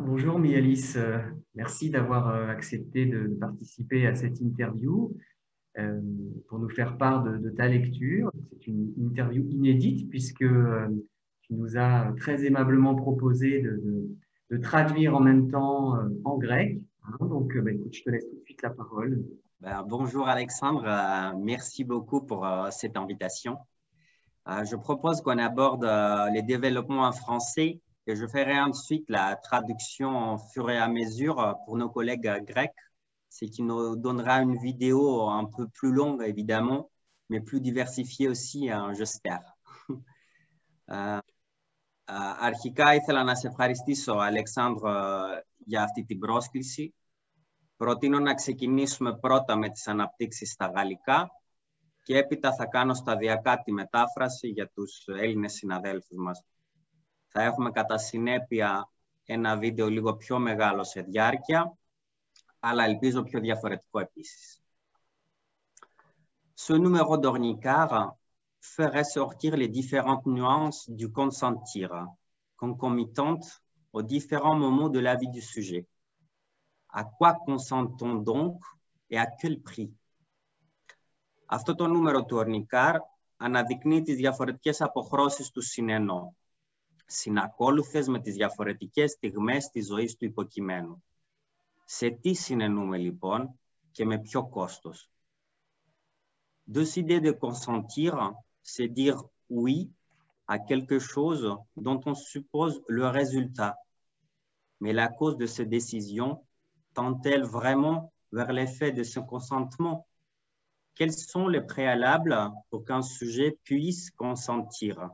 Bonjour Mialis. Merci d'avoir accepté de participer à cette interview pour nous faire part de ta lecture. C'est une interview inédite puisque tu nous as très aimablement proposé de traduire en même temps en grec. Donc, écoute, je te laisse tout de suite la parole. Bonjour Alexandre, merci beaucoup pour cette invitation. Je propose qu'on aborde les développements en français et je ferai ensuite la traduction au fur et à mesure pour nos collègues grecs, ce qui nous donnera une vidéo un peu plus longue évidemment, mais plus diversifiée aussi, j'espère. Αρχικά ήθελα να σε ευχαριστήσω, Αλεξάνδρο, για αυτή την πρόσκληση. Προτείνω να ξεκινήσουμε πρώτα με τις αναπτύξεις στα γαλλικά και έπειτα θα κάνω σταδιακά τη μετάφραση για τους Έλληνες συναδέλφους μας. Θα έχουμε κατά συνέπεια ένα βίντεο λίγο πιο μεγάλο σε διάρκεια, αλλά ελπίζω πιο διαφορετικό επίσης. Ce numéro d'ornicar fait ressortir les différentes nuances du consentir, concomitantes aux différents moments de la vie du sujet. À quoi consent-on donc et à quel prix? Αυτό το νούμερο του Ορνικάρ αναδεικνύει τις διαφορετικές αποχρώσεις του συνεννό, συνακόλουθες με τις διαφορετικές στιγμές της ζωής του υποκειμένου. Σε τι συνεννούμε λοιπόν και με ποιο κόστος? Décider de consentir, c'est dire oui à quelque chose dont on suppose le résultat. Mais la cause de cette décision tend-elle vraiment vers l'effet de ce consentement? Quels sont les préalables pour qu'un sujet puisse consentir?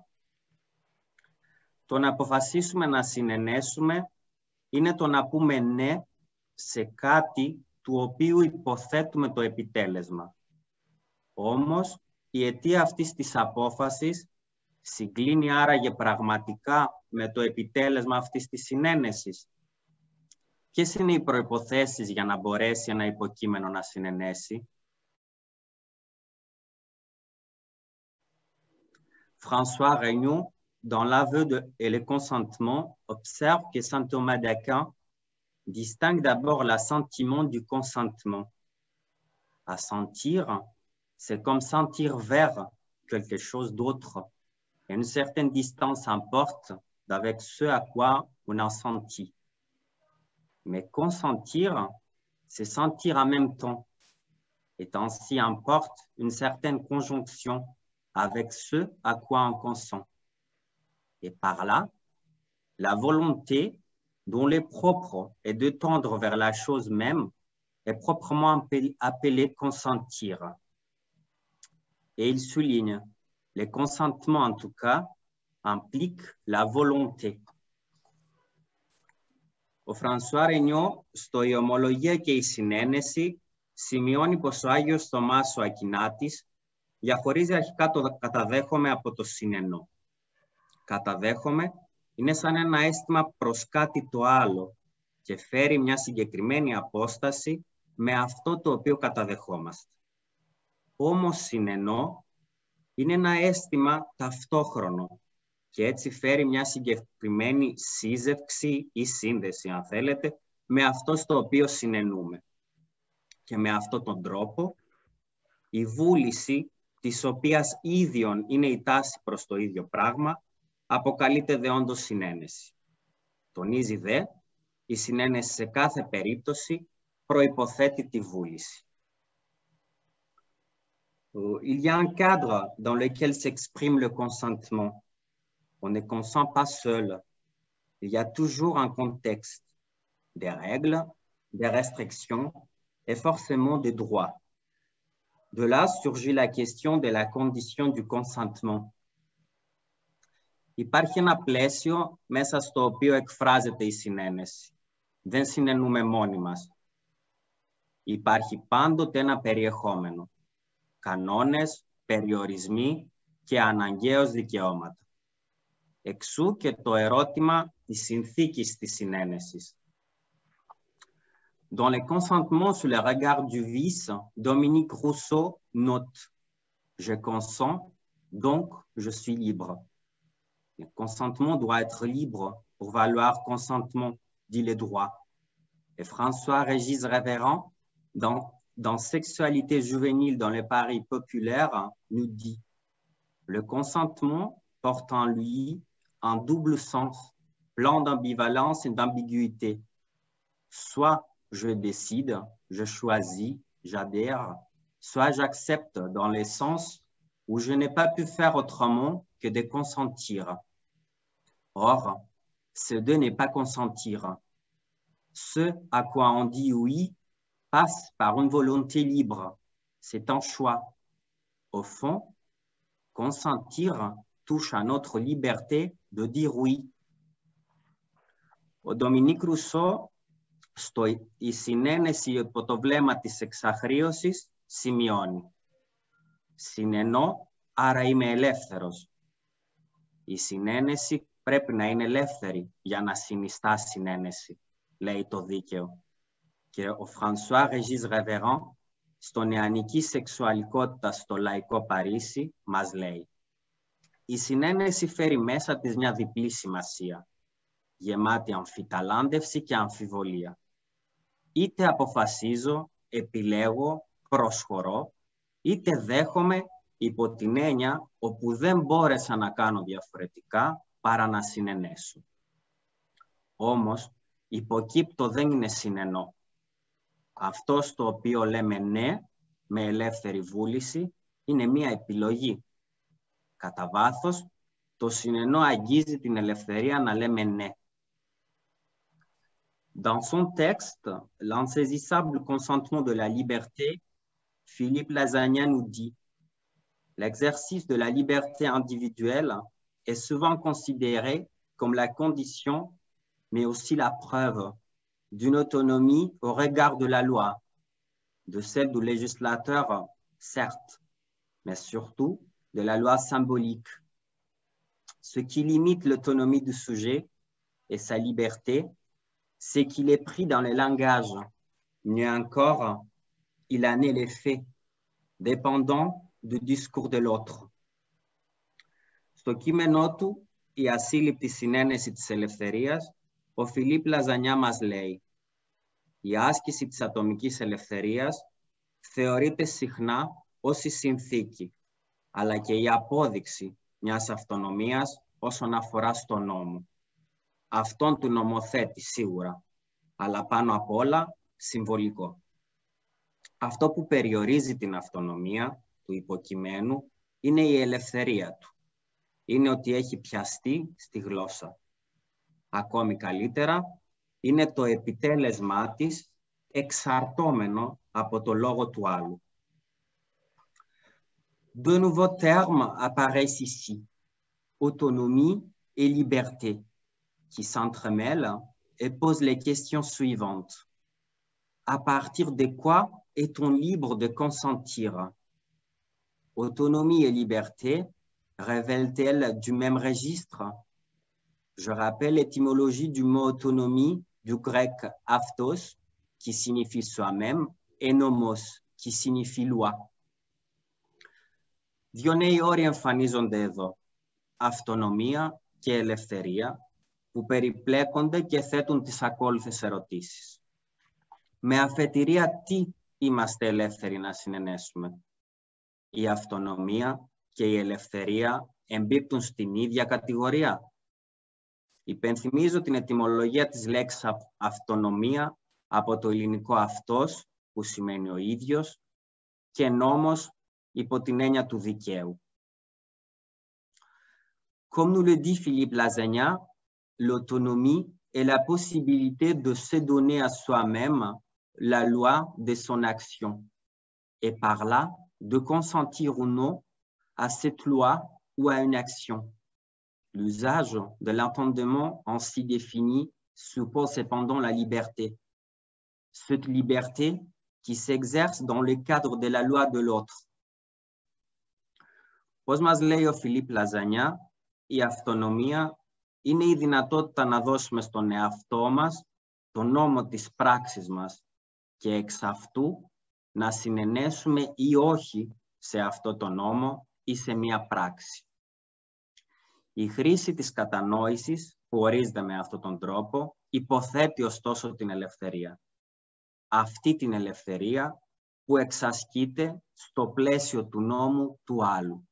Το να αποφασίσουμε να συνενέσουμε είναι το να πούμε ναι σε κάτι του οποίου υποθέτουμε το επιτέλεσμα. Όμως, η αιτία αυτής της απόφασης συγκλίνει άραγε πραγματικά με το επιτέλεσμα αυτής της συνένεσης. Ποιες είναι οι προϋποθέσεις για να μπορέσει ένα υποκείμενο να συνενέσει? François Regnault, dans l'aveu et le consentement, observe que saint Thomas d'Aquin distingue d'abord l'assentiment du consentement. Assentir, c'est comme sentir vers quelque chose d'autre. Et une certaine distance importe d'avec ce à quoi on assentit. Mais consentir, c'est sentir en même temps. Et ainsi importe une certaine conjonction avec ce à quoi on consent. Et par là, la volonté dont le propre est de tendre vers la chose même est proprement appelée consentir. Et il souligne, le consentement en tout cas implique la volonté. Ο Φρανσουά Ρενιό στο «Η ομολογία και η συνένεση» σημειώνει πως ο Άγιος Θωμάς ο Ακινάτης διαχωρίζει αρχικά το καταδέχομαι από το συνεννό. Καταδέχομαι είναι σαν ένα αίσθημα προς κάτι το άλλο και φέρει μια συγκεκριμένη απόσταση με αυτό το οποίο καταδεχόμαστε. Όμως συνεννό είναι ένα αίσθημα ταυτόχρονο και έτσι φέρει μια συγκεκριμένη σύζευξη ή σύνδεση, αν θέλετε, με αυτό στο οποίο συνεννούμε. Και με αυτόν τον τρόπο, η βούληση, της οποίας ίδιον είναι η τάση προς το ίδιο πράγμα, αποκαλείται δε όντως συνένεση. Τονίζει δε, η συνένεση σε κάθε περίπτωση προϋποθέτει τη βούληση. Il y a un cadre dans lequel s'exprime le consentement. On ne consent pas seul. Il y a toujours un contexte, des règles, des restrictions et forcément des droits. De là surgit la question de la condition du consentement. Υπάρχει ένα πλαίσιο μέσα στο οποίο εκφράζεται η συνένεση. Δεν συνεννούμε μόνοι μας. Υπάρχει πάντοτε ένα περιεχόμενο. Κανόνες, περιορισμοί και αναγκαίως δικαιώματα. Εξού και το ερώτημα της συνθήκης της συνένεσης. Dans le consentement sous le regard du vice, Dominique Rousseau note « Je consens, donc je suis libre ». Le consentement doit être libre pour valoir consentement dit le droit. Et François-Régis Révérend, dans Sexualité juvénile dans le Paris populaire, nous dit « Le consentement porte en lui un double sens, plein d'ambivalence et d'ambiguïté. Soit je décide, je choisis, j'adhère, soit j'accepte dans le sens où je n'ai pas pu faire autrement que de consentir. Or, ce deux n'est pas consentir. Ce à quoi on dit oui passe par une volonté libre. C'est un choix. Au fond, consentir touche à notre liberté de dire oui. Ο Ντομινίκ Ρουσό, η συνένεση υπό το βλέμμα της εξαχρίωσης, σημειώνει. Συνενώ, άρα είμαι ελεύθερος. Η συνένεση πρέπει να είναι ελεύθερη για να συνιστά συνένεση, λέει το δίκαιο. Και ο Φρανσουά Ρεζίς Ρεβεράν, στο νεανική σεξουαλικότητα στο λαϊκό Παρίσι, μας λέει «Η συνένεση φέρει μέσα της μια διπλή σημασία, γεμάτη αμφιταλάντευση και αμφιβολία. Είτε αποφασίζω, επιλέγω, προσχωρώ, είτε δέχομαι υπό την έννοια όπου δεν μπόρεσα να κάνω διαφορετικά παρά να συνενέσω. Όμως, υποκείπτω δεν είναι συνενώ. Αυτό στο οποίο λέμε ναι, με ελεύθερη βούληση, είναι μία επιλογή. Κατά βάθος, το συνενώ αγγίζει την ελευθερία να λέμε ναι. Dans son texte, L'insaisissable consentement de la liberté, Philippe Lasagna nous dit « L'exercice de la liberté individuelle est souvent considéré comme la condition, mais aussi la preuve d'une autonomie au regard de la loi, de celle du législateur, certes, mais surtout de la loi symbolique. Ce qui limite l'autonomie du sujet et sa liberté, c'est qu'il est pris dans le langage, mieux encore, il en est l'effet, dépendant du discours de l'autre. Στο κείμενό του «Η ασύλληπτη συνένεση της ελευθερίας», ο Φιλίπ Λαζανιά μας λέει «Η άσκηση της ατομικής ελευθερίας θεωρείται συχνά ως η συνθήκη, αλλά και η απόδειξη μιας αυτονομίας όσον αφορά στον νόμο. Αυτόν του νομοθέτη σίγουρα, αλλά πάνω απ' όλα συμβολικό. Αυτό που περιορίζει την αυτονομία του υποκειμένου είναι η ελευθερία του. Είναι ότι έχει πιαστεί στη γλώσσα. Ακόμη καλύτερα, είναι το επιτέλεσμά της εξαρτώμενο από το λόγο του άλλου. Deux nouveaux termes apparaissent ici, autonomie et liberté, qui s'entremêlent et posent les questions suivantes. À partir de quoi est-on libre de consentir? Autonomie et liberté révèlent-elles du même registre? Je rappelle l'étymologie du mot autonomie du grec avtos, qui signifie soi-même, et nomos, qui signifie loi. Δύο νέοι όροι εμφανίζονται εδώ, αυτονομία και ελευθερία, που περιπλέκονται και θέτουν τις ακόλουθες ερωτήσεις. Με αφετηρία τι είμαστε ελεύθεροι να συνενέσουμε? Η αυτονομία και η ελευθερία εμπίπτουν στην ίδια κατηγορία? Υπενθυμίζω την ετυμολογία της λέξης αυτονομία από το ελληνικό αυτός, που σημαίνει ο ίδιος, και νόμος υπό την έννοια του δικαίου. Comme nous le dit Philippe Lasagna, l'autonomie est la possibilité de se donner à soi-même la loi de son action, et par là, de consentir ou non à cette loi ou à une action. L'usage de l'entendement ainsi défini suppose cependant la liberté. Cette liberté qui s'exerce dans le cadre de la loi de l'autre. Πώς μας λέει ο Φιλίπ Λαζανιά, η αυτονομία είναι η δυνατότητα να δώσουμε στον εαυτό μας τον νόμο της πράξης μας και εξ αυτού να συνενέσουμε ή όχι σε αυτό το νόμο ή σε μία πράξη. Η χρήση της κατανόησης που ορίζεται με αυτόν τον τρόπο, υποθέτει ωστόσο την ελευθερία. Αυτή την ελευθερία που εξασκείται στο πλαίσιο του νόμου του άλλου.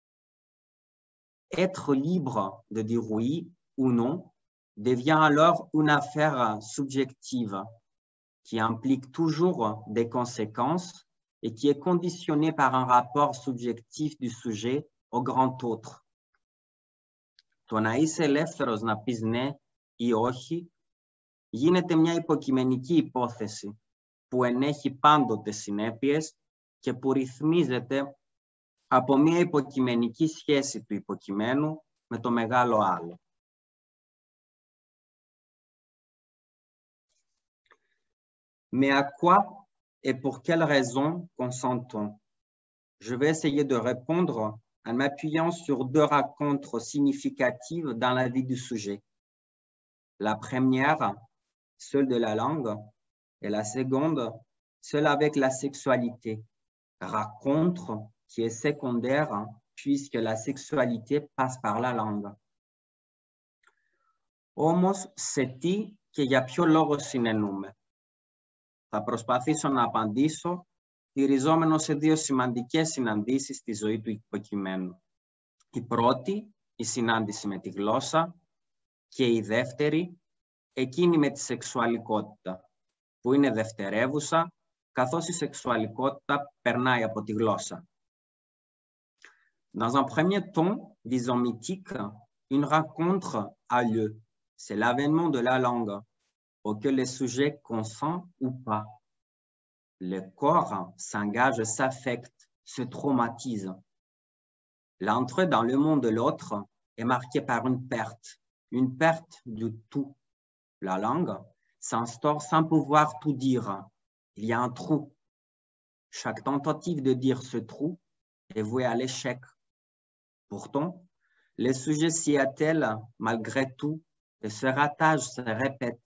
Être libre de dire oui ou non devient alors une affaire subjective qui implique toujours des conséquences et qui est conditionnée par un rapport subjectif du sujet au grand autre. Το να είσαι ελεύθερος να πεις ναι ή όχι γίνεται μια υποκειμενική υπόθεση που ενέχει πάντοτε συνέπειες και που ρυθμίζεται από μια υποκειμενική σχέση του υποκειμένου με το μεγάλο άλλο. Mais à quoi et pour quelles raisons consent-on? Je vais essayer de répondre en m'appuyant sur deux rencontres significatives dans la vie du sujet. La première, celle de la langue, et la seconde, celle avec la sexualité. Rencontre qui est secondaire puisque la sexualité passe par la langue. Όμως, σε τι και για ποιο λόγο συνενούμε? Θα προσπαθήσω να απαντήσω στηριζόμενο σε δύο σημαντικές συναντήσεις στη ζωή του υποκειμένου. Η πρώτη, η συνάντηση με τη γλώσσα, και η δεύτερη, εκείνη με τη σεξουαλικότητα, που είναι δευτερεύουσα, καθώς η σεξουαλικότητα περνάει από τη γλώσσα. Dans un premier temps, disons mythique, une rencontre a lieu. C'est l'avènement de la langue, auquel le sujet consent ou pas. Le corps s'engage, s'affecte, se traumatise. L'entrée dans le monde de l'autre est marquée par une perte du tout. La langue s'instaure sans pouvoir tout dire. Il y a un trou. Chaque tentative de dire ce trou est vouée à l'échec. Pourtant, le sujet s'y attelle malgré tout et ce ratage se répète.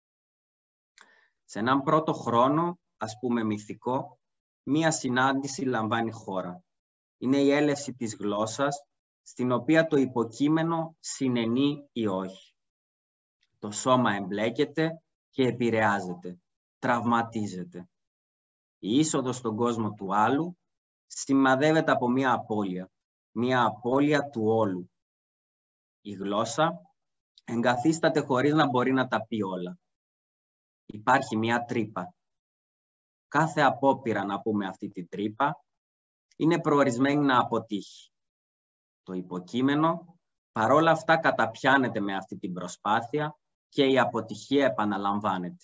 Σε έναν πρώτο χρόνο, ας πούμε μυθικό, μία συνάντηση λαμβάνει χώρα. Είναι η έλευση της γλώσσας, στην οποία το υποκείμενο συνενεί ή όχι. Το σώμα εμπλέκεται και επηρεάζεται, τραυματίζεται. Η είσοδος στον κόσμο του άλλου σημαδεύεται από μία απώλεια του όλου. Η γλώσσα εγκαθίσταται χωρίς να μπορεί να τα πει όλα. Υπάρχει μία τρύπα. Κάθε απόπειρα να πούμε αυτή την τρύπα είναι προορισμένη να αποτύχει. Το υποκείμενο παρόλα αυτά καταπιάνεται με αυτή την προσπάθεια και η αποτυχία επαναλαμβάνεται.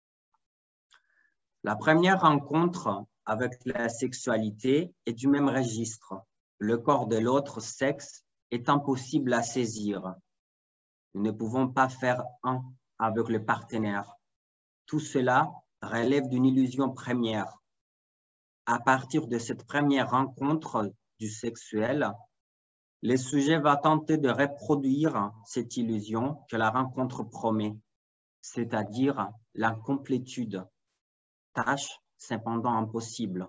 La première rencontre avec la sexualité est du même registre. Le corps de l'autre sexe est impossible à saisir. Nous ne pouvons pas faire un avec le partenaire. Tout cela relève d'une illusion première. À partir de cette première rencontre du sexuel, le sujet va tenter de reproduire cette illusion que la rencontre promet, c'est-à-dire l'incomplétude, tâche cependant impossible.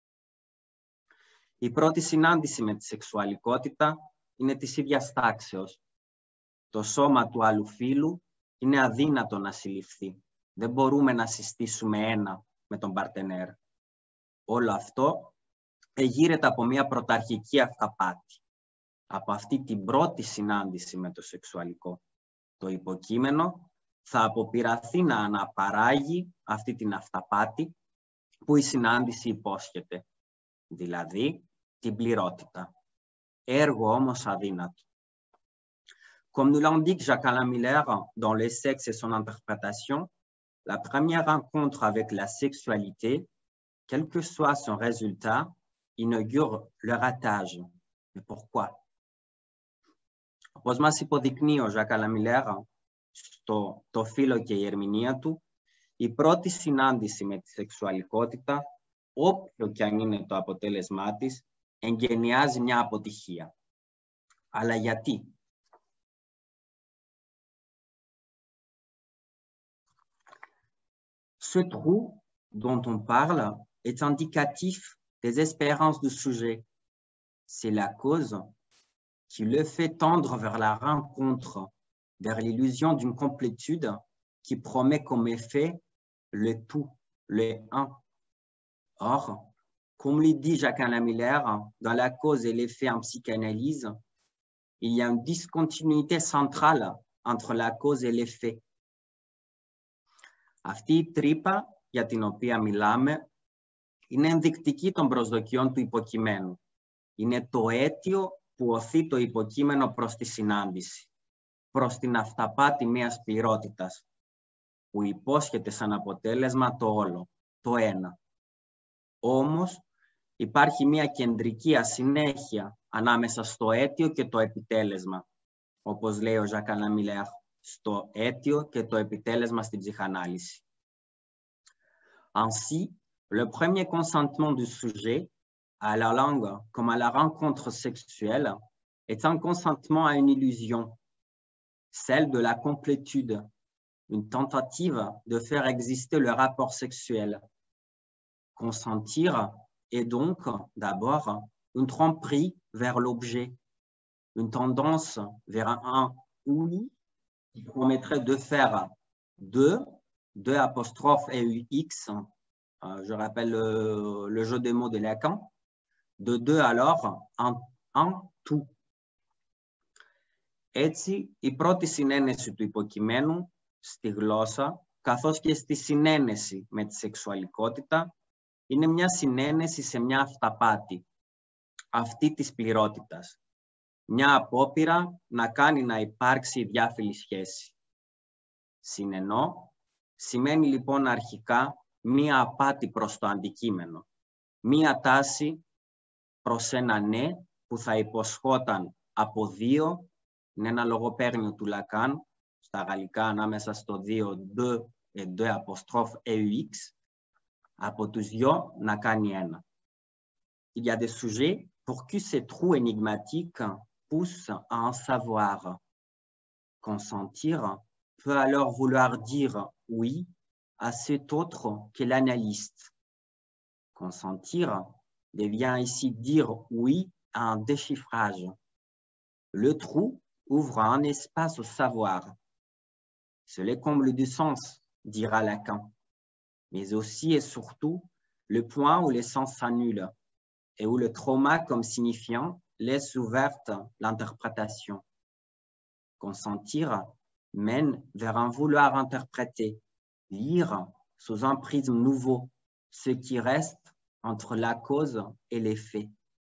Η πρώτη συνάντηση με τη σεξουαλικότητα είναι της ίδιας τάξεως. Το σώμα του άλλου φύλου είναι αδύνατο να συλληφθεί. Δεν μπορούμε να συστήσουμε ένα με τον παρτενέρ. Όλο αυτό εγείρεται από μια πρωταρχική αυταπάτη. Από αυτή την πρώτη συνάντηση με το σεξουαλικό, το υποκείμενο θα αποπειραθεί να αναπαράγει αυτή την αυταπάτη που η συνάντηση υπόσχεται, δηλαδή την πληρότητα. Έργο όμως αδύνατο. Comme nous l'indique Jacques-Alain Miller dans Le sexe et son interprétation, la première rencontre avec la sexualité, quel que soit son résultat, inaugure le ratage. Mais pourquoi? Όπως μας υποδεικνύει ο Jacques-Alain Miller στο «Το φύλο και η ερμηνεία του», η πρώτη συνάντηση με τη σεξουαλικότητα, όποιο και αν είναι το αποτέλεσμά της, εγγενιάζει μια αποτυχία. Αλλά γιατί? Ce trou dont on parle est indicatif des espérances du sujet. C'est la cause qui le fait tendre vers la rencontre vers l'illusion d'une complétude qui promet comme effet le tout, le un. Or, comme le dit Jacques-Alain Miller, dans la cause et l'effet en psychanalyse, il y a une discontinuité centrale entre la cause et l'effet. Αυτή η τρύπα για την οποία μιλάμε είναι ενδεικτική των προσδοκιών του υποκειμένου. Είναι το αίτιο που οθεί το υποκείμενο προς τη συνάντηση, προς την αυταπάτη μιας πληρότητας, που υπόσχεται σαν αποτέλεσμα το όλο, το ένα. Όμως, υπάρχει μια κεντρική ασυνέχεια ανάμεσα στο αίτιο και το επιτέλεσμα, όπως λέει ο Jacques-Alain Miller, στο αίτιο και το επιτέλεσμα στην ψυχανάλυση. Ainsi, le premier consentement du sujet à la langue comme à la rencontre sexuelle est un consentement à une illusion, celle de la complétude, une tentative de faire exister le rapport sexuel. Consentir est donc d'abord une tromperie vers l'objet, une tendance vers un oui qui permettrait de faire deux apostrophes et UX, je rappelle le jeu des mots de Lacan, de deux alors un tout. Έτσι, η πρώτη συνένεση του υποκειμένου στη γλώσσα, καθώς και στη συνένεση με τη σεξουαλικότητα, είναι μια συνένεση σε μια αυταπάτη, αυτή της πληρότητας. Μια απόπειρα να κάνει να υπάρξει διάφιλη σχέση. Συνενώ σημαίνει λοιπόν αρχικά μία απάτη προς το αντικείμενο, μία τάση προς ένα ναι που θα υποσχόταν από δύο, είναι ένα λογοπαίγνιο του Λακάν, στα γαλλικά ανάμεσα στο δύο de et de apostrophe EUX, από τους δυο να κάνει ένα. Il y a des sujets pour qui ces trous énigmatiques poussent à en savoir. Consentir peut alors vouloir dire oui à cet autre qu'est l'analyste. Consentir devient ici dire oui à un déchiffrage. Le trou ouvre un espace au savoir. C'est le comble du sens, dira Lacan, mais aussi et surtout le point où les sens s'annulent et où le trauma comme signifiant laisse ouverte l'interprétation. Consentir mène vers un vouloir interpréter, lire sous un prisme nouveau ce qui reste entre la cause et l'effet.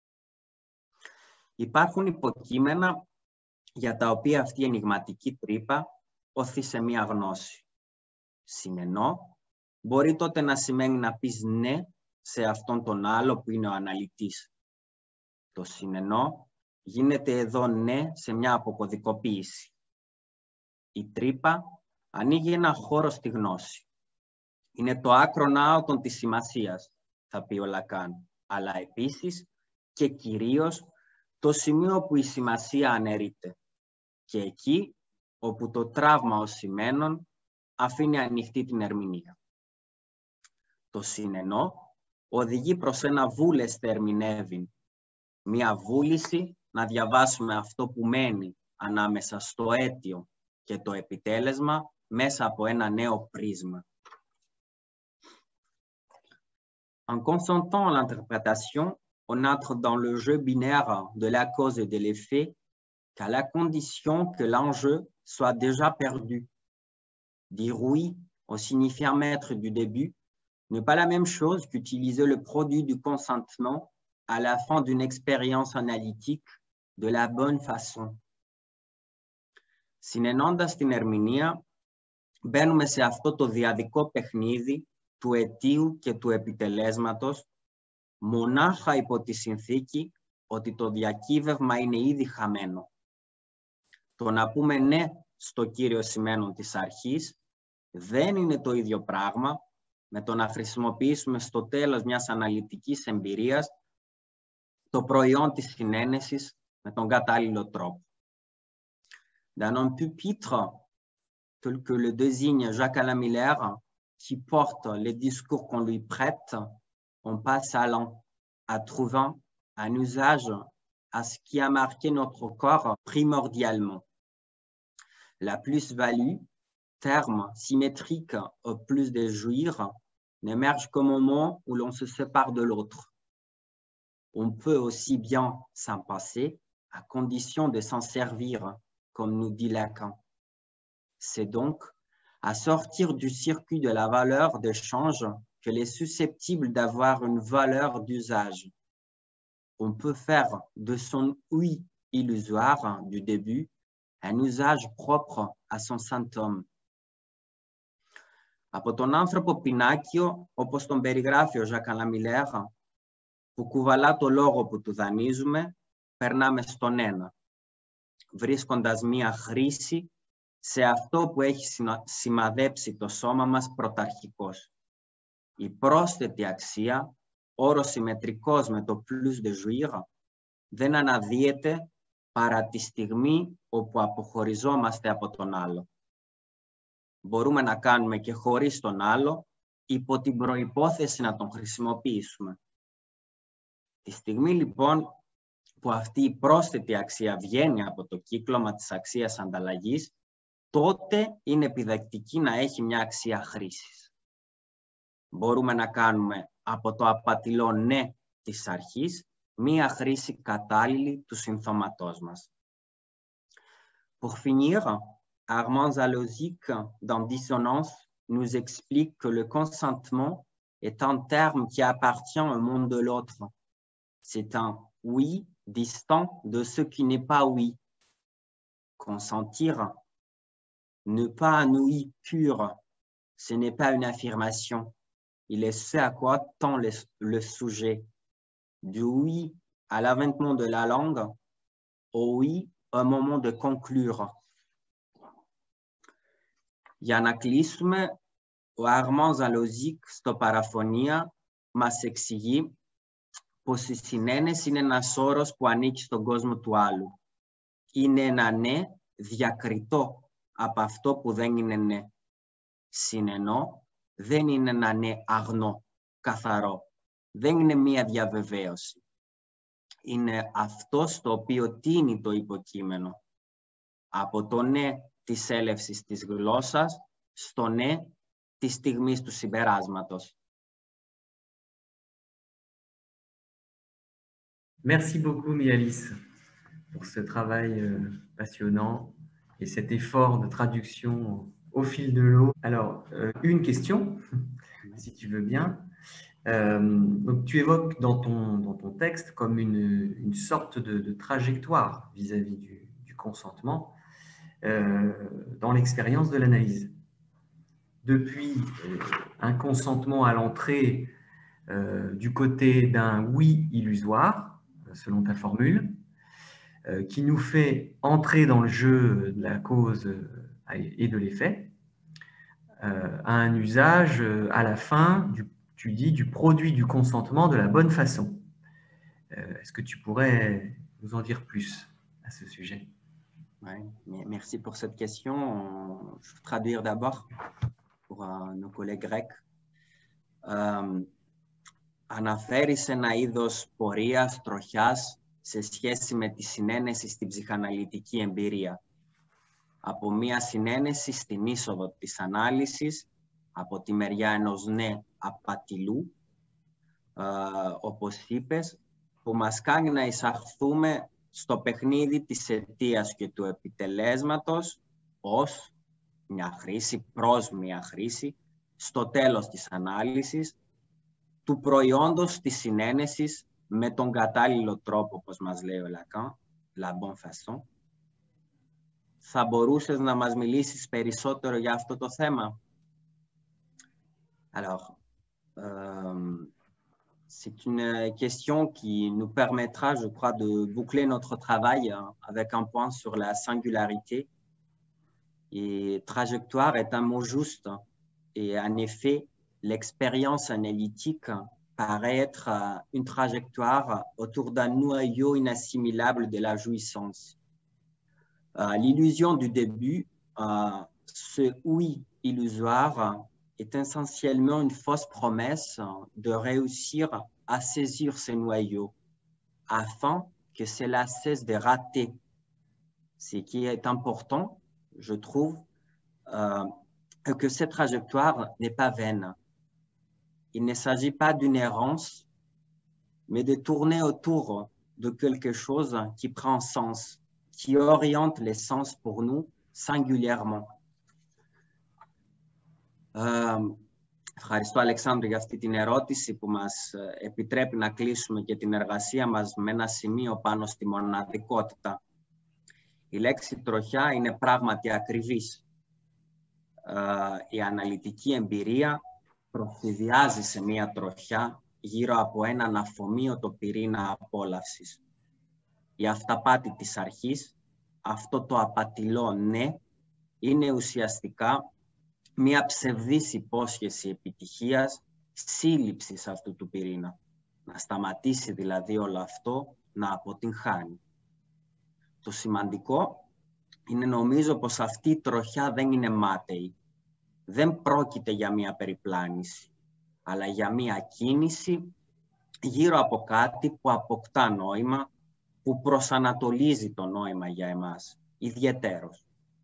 Υπάρχουν υποκείμενα για τα οποία αυτή η ενιγματική τρύπα οθεί σε μία γνώση. Συνενώ, μπορεί τότε να σημαίνει να πεις ναι σε αυτόν τον άλλο που είναι ο αναλυτής. Το συνενώ γίνεται εδώ ναι σε μια αποκωδικοποίηση. Η τρύπα ανοίγει ένα χώρο στη γνώση. Είναι το άκρον άοτον της σημασίας, θα πει ο Λακάν, αλλά επίσης και κυρίως το σημείο που η σημασία αναιρείται και εκεί όπου το τραύμα ως σημαίνον αφήνει ανοιχτή την ερμηνεία. Το συνενώ οδηγεί προς ένα βούλεστε ερμηνεύειν, μια βούληση να διαβάσουμε αυτό που μένει ανάμεσα στο αίτιο και το επιτέλεσμα μέσα από ένα νέο πρίσμα. En consentant à l'interprétation, on entre dans le jeu binaire de la cause et de l'effet qu'à la condition que l'enjeu soit déjà perdu. Dire oui au signifiant maître du début n'est pas la même chose qu'utiliser le produit du consentement à la fin d'une expérience analytique de la bonne façon. Συνενώντας την ερμηνεία, μπαίνουμε σε αυτό το διαδικό παιχνίδι του αιτίου και του επιτελέσματος, μονάχα υπό τη συνθήκη ότι το διακύβευμα είναι ήδη χαμένο. Το να πούμε ναι στο κύριο σημαίνον της αρχής δεν είναι το ίδιο πράγμα με το να χρησιμοποιήσουμε στο τέλος μιας αναλυτικής εμπειρίας το προϊόν της συνένεσης με τον κατάλληλο τρόπο. Dans un pupitre tel que le désigne Jacques-Alain Miller, qui porte les discours qu'on lui prête, on passe à trouvant un usage à ce qui a marqué notre corps primordialement. La plus-value, terme symétrique au plus de jouir, n'émerge qu'au moment où l'on se sépare de l'autre. On peut aussi bien s'en passer, à condition de s'en servir, comme nous dit Lacan. C'est donc à sortir du circuit de la valeur d'échange qu'elle est susceptible d'avoir une valeur d'usage. On peut faire de son oui illusoire du début un usage propre à son symptôme. Από τον άνθρωπο πινάκιο, όπως τον περιγράφει ο Ζακ Αλάν Μιλέρ, που κουβαλά το λόγο που του δανείζουμε, περνάμε στον ένα, βρίσκοντας μία χρήση σε αυτό που έχει σημαδέψει το σώμα μας πρωταρχικώς. Η πρόσθετη αξία, όρος συμμετρικός με το plus de jouir, δεν αναδύεται παρά τη στιγμή όπου αποχωριζόμαστε από τον άλλο. Μπορούμε να κάνουμε και χωρίς τον άλλο, υπό την προϋπόθεση να τον χρησιμοποιήσουμε. Τη στιγμή λοιπόν που αυτή η πρόσθετη αξία βγαίνει από το κύκλωμα της αξίας ανταλλαγής, τότε είναι επιδεκτική να έχει μια αξία χρήσης. Μπορούμε να κάνουμε από το απατηλό ναι της αρχής μια χρήση κατάλληλη του συνθώματός μας. Pour finir, Armand Zalozic, dans Dissonance, nous explique que le consentement est un terme qui appartient au monde de l'autre. C'est un oui distinct de ce qui n'est pas oui. Consentir, ne pas un oui pur, ce n'est pas une affirmation. Il est ce à quoi tend le sujet. Du oui à l'avènement de la langue, au oui au moment de conclure. Για να κλείσουμε, ο Armand Zalozic στο Παραφωνία μας εξηγεί πως η συνένεση είναι ένας όρος που ανήκει στον κόσμο του άλλου. Είναι ένα ναι διακριτό από αυτό που δεν είναι ναι. Συνενώ δεν είναι ένα ναι αγνό, καθαρό. Δεν είναι μία διαβεβαίωση. Είναι αυτό στο οποίο τίνει το υποκείμενο. Από το ναι της έλευσης της γλώσσας στο ναι της στιγμής του συμπεράσματος. Merci beaucoup, Mialis, pour ce travail passionnant et cet effort de traduction au fil de l'eau. Alors, une question, si tu veux bien. Donc, tu évoques dans ton texte comme une sorte de trajectoire vis-à-vis du consentement dans l'expérience de l'analyse. Depuis un consentement à l'entrée du côté d'un oui illusoire, selon ta formule, qui nous fait entrer dans le jeu de la cause et de l'effet, à un usage à la fin, tu dis, du produit du consentement de la bonne façon. Est-ce que tu pourrais nous en dire plus à ce sujet? Ouais, merci pour cette question. Je vais traduire d'abord pour nos collègues grecs. Αναφέρει σε ένα είδος πορείας, τροχιάς, σε σχέση με τη συνένεση στην ψυχαναλυτική εμπειρία. Από μία συνένεση στην είσοδο της ανάλυσης, από τη μεριά ενός ναι απατηλού, όπως είπες, που μας κάνει να εισαχθούμε στο παιχνίδι της αιτίας και του επιτελέσματος ως μια χρήση, προς μια χρήση, στο τέλος της ανάλυσης, του προϊόντος της συνένεσης με τον κατάλληλο τρόπο, όπως μας λέει ο Lacan, la bonne façon. Θα μπορούσες να μας μιλήσεις περισσότερο για αυτό το θέμα? Alors, c'est une question qui nous permettra, je crois, de boucler notre travail avec un point sur la singularité. Et trajectoire est un mot juste. Et en effet, l'expérience analytique paraît être une trajectoire autour d'un noyau inassimilable de la jouissance. L'illusion du début, ce oui illusoire, est essentiellement une fausse promesse de réussir à saisir ce noyau afin que cela cesse de rater. Ce qui est important je trouve que cette trajectoire n'est pas vaine. Il ne s'agit pas d'une errance, mais de tourner autour de quelque chose qui prend sens, qui oriente les sens pour nous singulièrement. Ευχαριστώ, Αλεξάνδρου, για αυτή την ερώτηση που μας επιτρέπει να κλείσουμε και την εργασία μας με ένα σημείο πάνω στη μοναδικότητα. Η λέξη τροχιά είναι πράγματι ακριβής. Η αναλυτική εμπειρία προσυδειάζει σε μία τροχιά γύρω από έναν αφομοίωτο πυρήνα απόλαυσης. Η αυταπάτη της αρχής, αυτό το απατηλό ναι, είναι ουσιαστικά μία ψευδής υπόσχεση επιτυχίας, σύλληψης αυτού του πυρήνα. Να σταματήσει δηλαδή όλο αυτό να αποτυγχάνει. Το σημαντικό είναι νομίζω πως αυτή η τροχιά δεν είναι μάταιη. Δεν πρόκειται για μία περιπλάνηση, αλλά για μία κίνηση γύρω από κάτι που αποκτά νόημα, που προσανατολίζει το νόημα για εμάς, ιδιαιτέρως.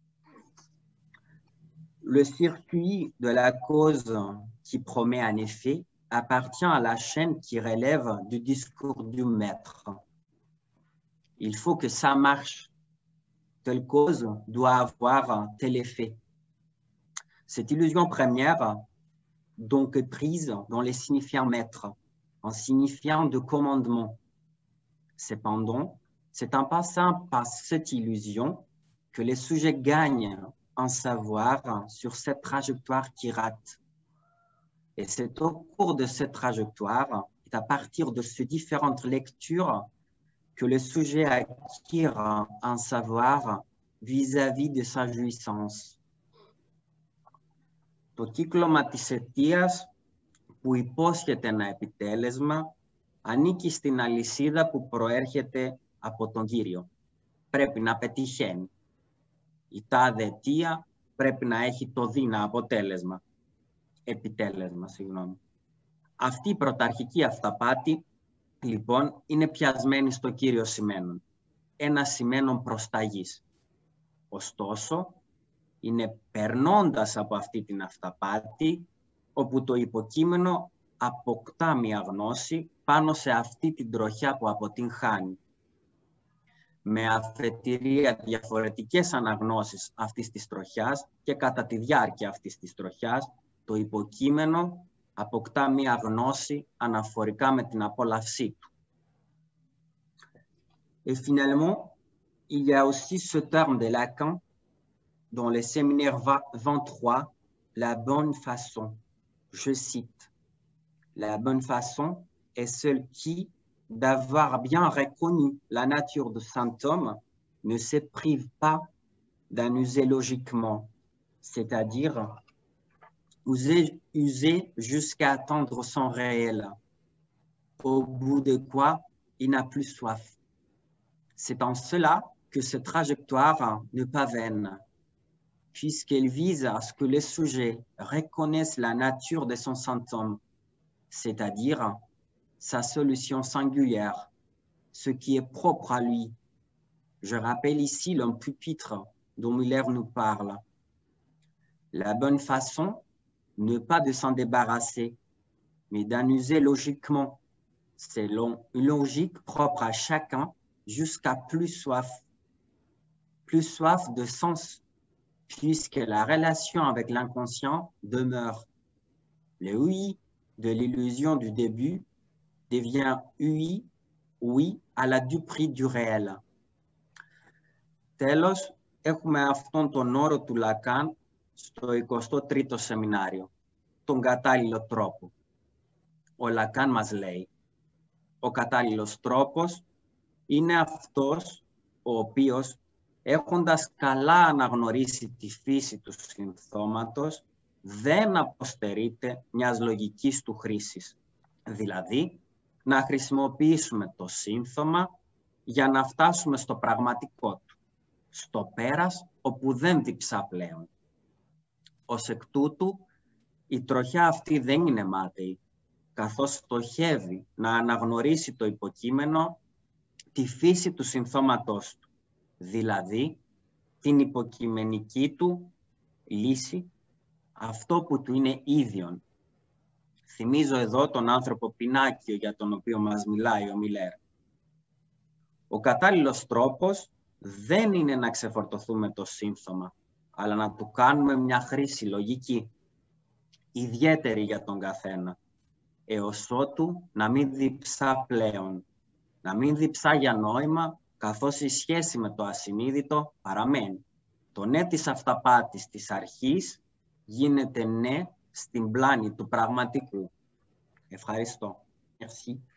Le circuit de la cause qui promet un effet appartient à la chaîne qui relève du discours du maître. Il faut que ça marche. Telle cause doit avoir tel effet. Cette illusion première, donc, est prise dans les signifiants maîtres, en signifiant de commandement. Cependant, c'est en passant par cette illusion que les sujets gagnent en savoir sur cette trajectoire qui rate. Et c'est au cours de cette trajectoire, et à partir de ces différentes lectures, que le sujet acquiert un savoir vis-à-vis de sa jouissance. Το κύκλωμα της αιτίας που υπόσχεται ένα επιτέλεσμα ανήκει στην αλυσίδα που προέρχεται από τον Κύριο. Πρέπει να πετυχαίνει. Η τάδε αιτία πρέπει να έχει το δίνα αποτέλεσμα. Επιτέλεσμα, συγγνώμη. Αυτή η πρωταρχική αυταπάτη, λοιπόν, είναι πιασμένη στο κύριο σημαίνον. Ένα σημαίνον προσταγής. Ωστόσο, είναι περνώντας από αυτή την αυταπάτη, όπου το υποκείμενο αποκτά μια γνώση πάνω σε αυτή την τροχιά που αποτυγχάνει. Με αφετηρία διαφορετικές αναγνώσεις αυτής της τροχιάς και κατά τη διάρκεια αυτής της τροχιάς, το υποκείμενο αποκτά μια γνώση αναφορικά με την απόλαυσή του. Et finalement, il y a aussi ce terme de Lacan dans le séminaire 23, la bonne façon. Je cite, la bonne façon est celle qui, d'avoir bien reconnu la nature de saint homme, ne se prive pas d'en user logiquement, c'est-à-dire user jusqu'à atteindre son réel, au bout de quoi il n'a plus soif. C'est en cela que cette trajectoire n'est pas vaine, puisqu'elle vise à ce que les sujets reconnaissent la nature de son saint homme, c'est-à-dire sa solution singulière, ce qui est propre à lui. Je rappelle ici l'homme pupitre dont Müller nous parle. La bonne façon n'est pas de s'en débarrasser, mais d'en user logiquement, selon une logique propre à chacun, jusqu'à plus soif de sens, puisque la relation avec l'inconscient demeure. Le oui de l'illusion du début devient oui à la du prix du réel. Τέλος, έχουμε αυτόν τον όρο του Λακάν στο 23ο σεμινάριο, τον κατάλληλο τρόπο. Ο Λακάν μας λέει, ο κατάλληλος τρόπος είναι αυτός ο οποίος, έχοντας καλά αναγνωρίσει τη φύση του συνθώματος, δεν αποστερείται μιας λογικής του χρήσης. Δηλαδή, να χρησιμοποιήσουμε το σύνθωμα για να φτάσουμε στο πραγματικό του, στο πέρας όπου δεν διψά πλέον. Ως εκ τούτου, η τροχιά αυτή δεν είναι μάταιη, καθώς στοχεύει να αναγνωρίσει το υποκείμενο τη φύση του συνθώματός του, δηλαδή την υποκειμενική του λύση, αυτό που του είναι ίδιον. Θυμίζω εδώ τον άνθρωπο Πινάκιο για τον οποίο μας μιλάει ο Μιλέρ. Ο κατάλληλος τρόπος δεν είναι να ξεφορτωθούμε το σύμπτωμα, αλλά να του κάνουμε μια χρήση λογική, ιδιαίτερη για τον καθένα, έως ότου να μην διψά πλέον, να μην διψά για νόημα, καθώς η σχέση με το ασυνείδητο παραμένει. Το ναι της αυταπάτης της αρχής γίνεται ναι στην πλάνη του πραγματικού. Ευχαριστώ. Merci.